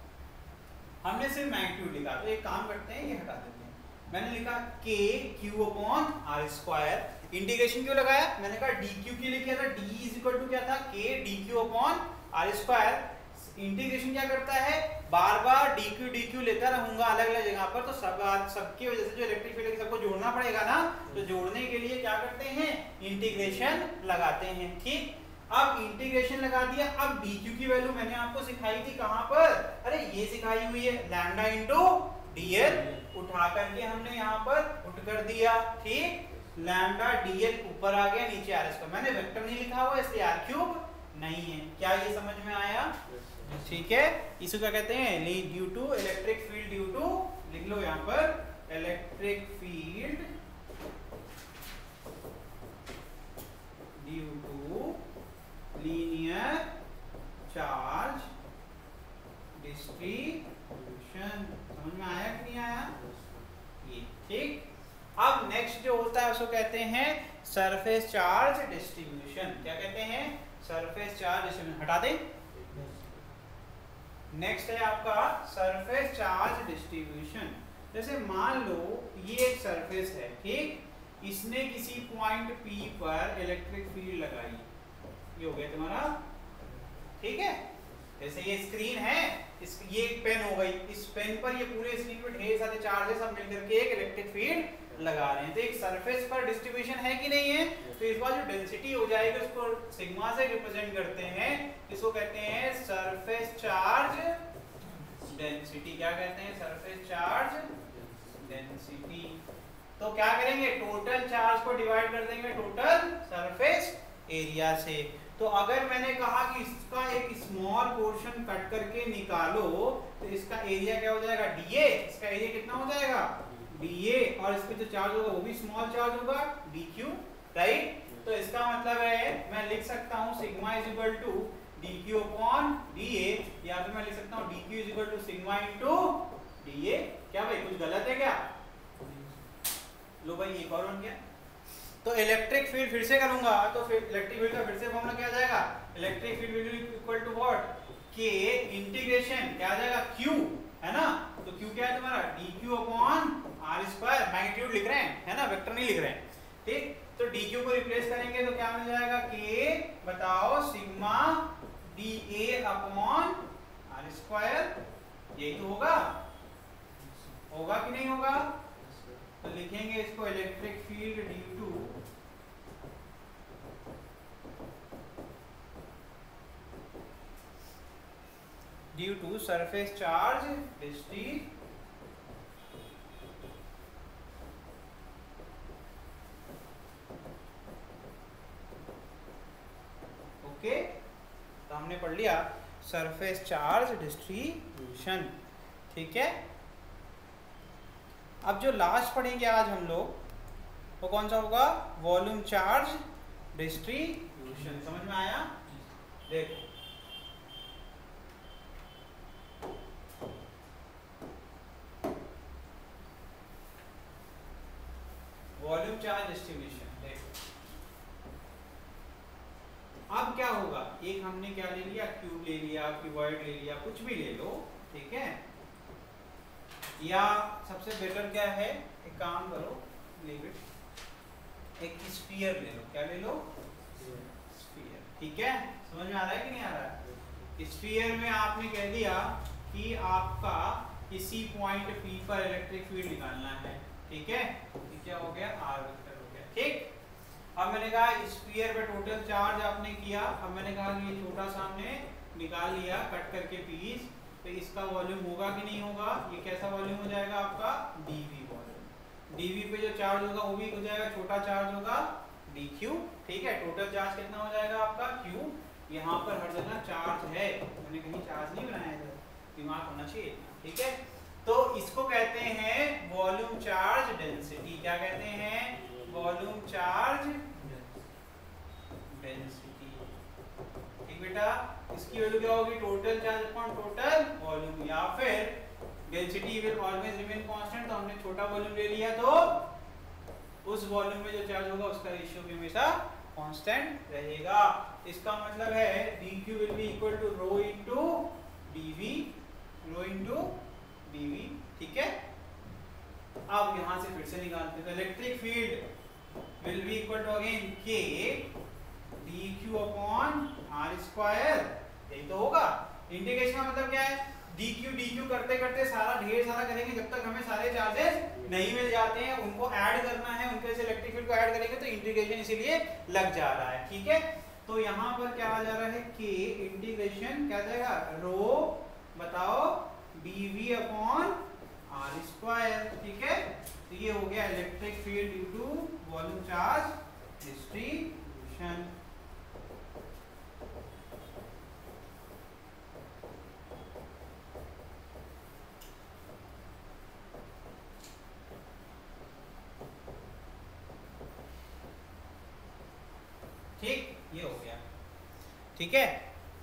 हमने सिर्फ मैग्नीट्यूड लिखा, तो एक काम करते हैं, ये हटा देते हैं। मैंने लिखा K q upon are square, integration क्यों लगाया, मैंने कहा डी क्यू के लिए क्या था, D इज इक्वल टू क्या था, K d q upon are square. Integration क्या करता है, बार बार डी क्यू डी क्यू लेता रहूंगा अलग अलग जगह पर, तो सब सबकी वजह से जो इलेक्ट्रिक फील्ड है सबको जोड़ना पड़ेगा ना, तो जोड़ने के लिए क्या करते हैं, इंटीग्रेशन लगाते हैं, ठीक। अब इंटीग्रेशन लगा दिया, अब dq की वैल्यू मैंने आपको सिखाई थी कहां पर, अरे ये सिखाई हुई है, लैम्डा इनटू dl, उठा करके हमने यहां पर पुट कर दिया, ठीक। लैम्डा dl ऊपर आ गया, नीचे r स्क्वायर, मैंने वेक्टर नहीं लिखा हुआ इसलिए r क्यूब नहीं है। क्या ये समझ में आया, ठीक है। इसको क्या कहते हैं, due to electric field, due to लिख लो यहां पर, electric field due to linear charge distribution. समझ में आया कि नहीं आया, ये ठीक। अब नेक्स्ट जो होता है उसको कहते हैं सरफेस चार्ज डिस्ट्रीब्यूशन। क्या कहते हैं, सरफेस चार्ज डिस्ट्रीब्यूशन। हटा दें, नेक्स्ट है आपका सरफेस चार्ज डिस्ट्रीब्यूशन। जैसे मान लो ये एक सरफेस है, ठीक, इसने किसी पॉइंट P पर इलेक्ट्रिक फील्ड लगाई, ये हो गया तुम्हारा, ठीक है। जैसे ये स्क्रीन है, इस ये एक पेन हो गई, इस पेन पर ये पूरे स्क्रीन पर ढेर सारे चार्जेस सब मिलकर के एक इलेक्ट्रिक फील्ड लगा रहे हैं, तो एक सरफेस पर डिस्ट्रीब्यूशन है कि नहीं है। तो इस बार जो डेंसिटी हो जाएगी उसको सिग्मा से रिप्रेजेंट करते हैं, इसको कहते हैं सरफेस चार्ज डेंसिटी। क्या कहते हैं, सरफेस चार्ज डेंसिटी। तो क्या करेंगे, टोटल चार्ज को डिवाइड कर देंगे टोटल सरफेस एरिया से। तो अगर मैंने कहा कि इसका एक स्मॉल पोर्शन कट करके निकालो तो इसका एरिया क्या हो जाएगा, डीए। इसका एरिया कितना हो जाएगा, डीए, और इस पे जो चार्ज होगा वो भी स्मॉल चार्ज होगा, डीक्यू, राइट। तो इसका मतलब है मैं लिख सकता हूँ sigma is equal to dq upon dA, या फिर मैं लिख सकता हूँ dq is equal to sigma into dA. क्या भाई कुछ गलत है क्या, लो भाई एक और बन गया। तो इलेक्ट्रिक फील्ड फिर से करूंगा तो फिर इलेक्ट्रिक फील्ड का फिर से फॉर्मूला क्या आ जाएगा, electric field will be equal to what, k integration क्या आ जाएगा, क्यू, है ना। तो क्यू क्या है तुम्हारा, dq upon are square, magnitude लिख रहे हैं, है ना, वेक्टर नहीं लिख रहे हैं। ठीक, तो डी क्यू को रिप्लेस करेंगे तो क्या मिल जाएगा, के बताओ sigma d A upon are square, यही तो होगा, होगा कि नहीं होगा? तो लिखेंगे इसको electric field due to due to surface charge distribution okay, तो हमने पढ़ लिया सरफेस चार्ज डिस्ट्रीब्यूशन, ठीक है। अब जो लास्ट पढ़ेंगे आज हम लोग वो कौन सा होगा, वॉल्यूम चार्ज डिस्ट्रीब्यूशन। समझ में आया? देखो वॉल्यूम चार्ज डिस्ट्रीब्यूशन, देखो अब क्या होगा, एक हमने क्या ले लिया, क्यूब ले लिया, क्यूबॉइड ले लिया, कुछ भी ले लो, ठीक है। या सबसे बेटर क्या है, एक काम करो, लीव इट, एक स्फीयर ले लो, क्या ले लो, स्फीयर, ठीक है। समझ में आ रहा है कि नहीं आ रहा है? स्फीयर में आपने कह दिया कि आपका किसी पॉइंट पी पर इलेक्ट्रिक फील्ड निकालना है, ठीक है। क्या हो गया, आर वेक्टर हो गया, ठीक। अब मैंने कहा स्फीयर पे टोटल चार्ज आपने किया, अब मैंने कहा कि ये छोटा सा हमने निकाल लिया कट करके पीस, तो इसका वॉल्यूम होगा कि नहीं होगा, ये कैसा वॉल्यूम हो जाएगा आपका, डीवी वॉल्यूम। डीवी पे जो चार्ज होगा वो भी हो जाएगा, छोटा चार्ज होगा डी क्यू, ठीक है। टोटल चार्ज कितना हो जाएगा आपका, क्यू। यहाँ पर हर जगह चार्ज है, मैंने कहीं चार्ज नहीं बनाया था, दिमाग होना चाहिए, ठीक है। तो इसको कहते हैं वॉल्यूम चार्ज डेंसिटी, क्या कहते हैं, वॉल्यूम चार्ज डेंसिटी, ठीक बेटा। इसकी वैल्यू क्या होगी, total charge upon total volume, या फिर density will always remain constant, तो हमने छोटा वॉल्यूम ले लिया तो उस वॉल्यूम में जो चार्ज होगा उसका रेशियो भी हमेशा कांस्टेंट रहेगा। इसका मतलब है dq will be equal to rho into dv, rho into dv, ठीक है। अब यहां से फिर से निकालते हैं, electric field will be equal to again k dq upon r square, यही तो होगा। इंटीग्रेशन का मतलब क्या है, dq dq करते करते सारा ढेर सारा करेंगे जब तक हमें सारे चार्जेस नहीं मिल जाते हैं, उनको ऐड करना है, उनके से इलेक्ट्रिक फील्ड को ऐड करेंगे तो इंटीग्रेशन इसीलिए लग जा रहा है, ठीक है। तो यहाँ पर क्या आ जा रहा है, k इंटीग्रेशन क्या जाएगा, रो बताओ dv अपॉन r स्क्वायर, ठीक है। तो ये हो गया electric field due to volume charge distribution. ठीक, ये हो गया, ठीक है।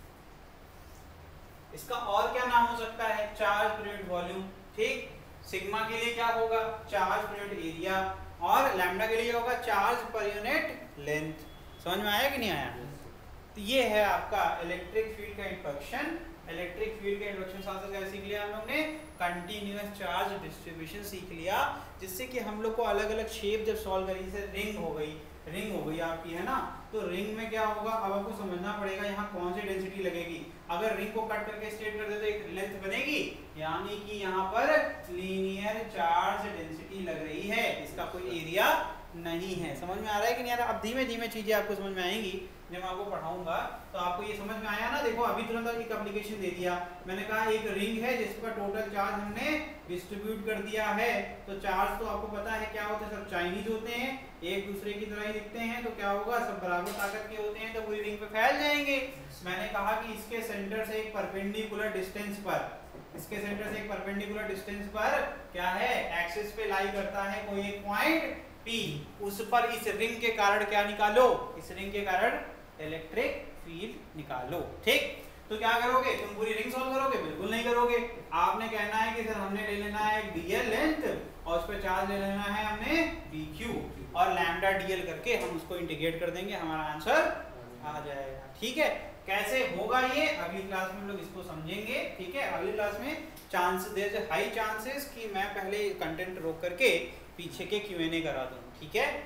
इसका और क्या नाम हो सकता है, चार्ज पर यूनिट वॉल्यूम, ठीक। सिग्मा के लिए क्या होगा, चार्ज पर यूनिट एरिया, और लैम्डा के लिए होगा चार्ज पर यूनिट लेंथ। समझ में आया कि नहीं आया? तो ये है आपका इलेक्ट्रिक फील्ड का इंट्रोडक्शन। इलेक्ट्रिक फील्ड का इंट्रोडक्शन साथ साथ सीख लिया हम लोग ने, कंटीन्यूअस चार्ज डिस्ट्रीब्यूशन सीख लिया, जिससे कि हम लोग को अलग अलग शेप जब सॉल्व करें, जैसे रिंग हो गई, रिंग हो गई आपकी, है ना। तो रिंग में क्या होगा, अब आपको समझना पड़ेगा यहाँ कौन सी डेंसिटी लगेगी। अगर रिंग को कट करके स्ट्रेट कर दे तो एक लेंथ बनेगी, यानी कि यहाँ पर लीनियर चार्ज डेंसिटी लग रही है, इसका कोई एरिया नहीं है। समझ में आ रहा है कि नहीं आ रहा? अब धीमे धीमे चीजें आपको समझ में आएंगी जब मैं आपको पढ़ाऊंगा, तो आपको ये समझ में आया ना। देखो अभी तुरंत एक एप्लीकेशन दे दिया, मैंने कहा एक रिंग है जिसका टोटल चार्ज हमने डिस्ट्रीब्यूट कर दिया है, तो चार्ज तो आपको पता है क्या होता है, सब चाइनीज होते हैं, एक दूसरे की तरह ही दिखते हैं, तो क्या होगा, सब बराबर ताकत के होते हैं, तो पूरी रिंग पे फैल जाएंगे। मैंने कहा कि इसके सेंटर से एक परपेंडिकुलर डिस्टेंस पर, इसके सेंटर से एक परपेंडिकुलर डिस्टेंस पर क्या है, एक्सिस पे लाई करता है कोई एक पॉइंट P, उस पर इस रिंग के कारण क्या निकालो, इस रिंग के कारण इलेक्ट्रिक फील्ड निकालो, ठीक। तो क्या करोगे, तुम पूरी रिंग सॉल्व करोगे? बिल्कुल नहीं करोगे। आपने कहना है कि सर हमने ले लेना है dl लेंथ और उस पर चार्ज ले लेना है हमने dq, और लैम्डा dl करके हम उसको इंटीग्रेट कर देंगे, हमारा आंसर आ जाएगा, ठीक है। कैसे होगा ये अगली क्लास में हम लोग इसको समझेंगे, ठीक है। अगली क्लास में chance there is high chances कि मैं पहले कंटेंट रोक करके पीछे के क्यू एन ए करा दूं, ठीक है।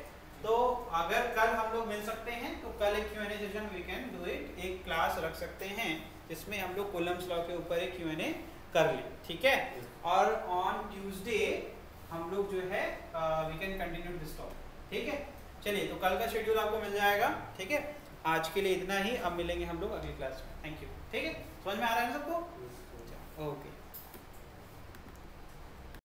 तो अगर कल हम लोग मिल सकते हैं तो कल एक Q N A session we can do it, एक क्लास रख सकते हैं जिसमें हम लोग कूलम्स लॉ के ऊपर एक क्यू एन ए कर लें, ठीक है। और ऑन ट्यूसडे हम लोग जो है we can continue this topic, ठीक है। चलिए तो कल का शेड्यूल आपको मिल जाएगा, ठीक है। आज के लिए इतना ही, अब मिलेंगे हम लोग अगली क्लास में। थैंक यू, ठीक है। समझ में आ रहा है सबको? ओके।